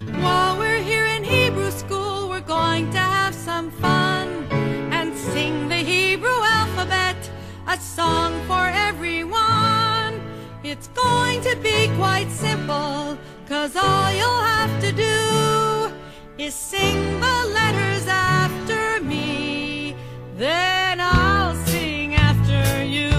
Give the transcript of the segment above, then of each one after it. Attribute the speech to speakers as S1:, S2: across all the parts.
S1: While we're here in Hebrew school, we're going to have some fun and sing the Hebrew alphabet, a song for everyone. It's going to be quite simple, 'cause all you'll have to do is sing the letters after me, then I'll sing after you.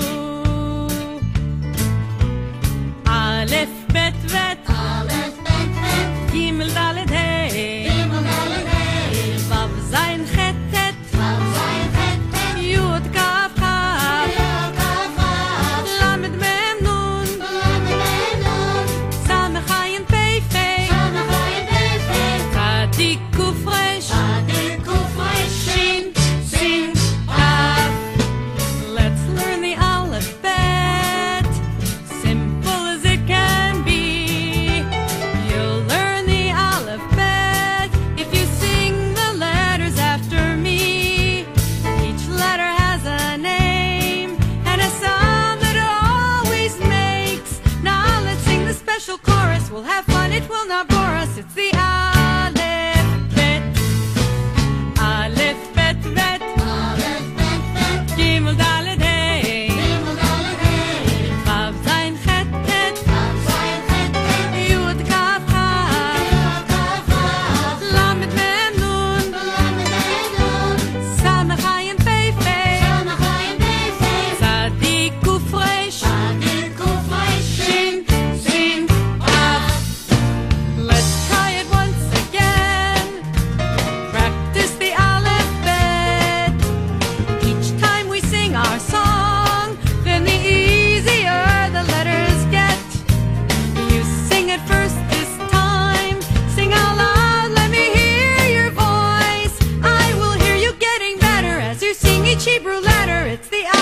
S1: Aleph, Bet, Vet,
S2: Aleph, Bet, Vet,
S1: Gimel, Dalet, Hey,
S2: Gimel, Dalet, Hey,
S1: Vav, Zayin, Chet, Tet,
S2: Vav, Zayin, Chet, Tet,
S1: Yud, Kaf, Chaf,
S2: Yod, Kaf, Chaf,
S1: Lamed, Mem, Nun,
S2: Lamed, Mem, Nun,
S1: Samech, Ayin, Pei, Fei,
S2: Samech, Ayin, Pei, Fei,
S1: Tzadik, Kuf, Resh,
S2: Tzadik, Kuf, Resh,
S1: Shin, Sin, Tav. Let's learn the alphabet, simple as it can be. You'll learn the alphabet if you sing the letters after me. Each letter has a name and a sound that it always makes. Now let's sing the special chorus. We'll have fun, it will not bore us. It's the alphabet. Aleph, Bet, Vet,
S2: Aleph, Bet, Vet,
S1: Gimel, Dalet, Hey,
S2: Gimel, Dalet, Hey,
S1: Vav, Zayin, Chet, Tet,
S2: Vav, Zayin, Chet, Tet,
S1: Yud, Kaf, Chaf,
S2: Yod, Kaf, Chaf,
S1: Lamed, Mem, Nun,
S2: Lamed, Mem, Nun,
S1: Samech, Ayin, Pei, Fei,
S2: Samech, Ayin, Pei, Fei,
S1: Tzadik, Kuf, Resh,
S2: Tzadik, Kuf, Resh,
S1: Shin, Sin, Tav. Let's try it once again. Practice the alphabet. Each time we sing our song, then the easier the letters get. You sing it first this time. Sing out loud, let me hear your voice. I will hear you getting better as you sing each Hebrew letter. It's the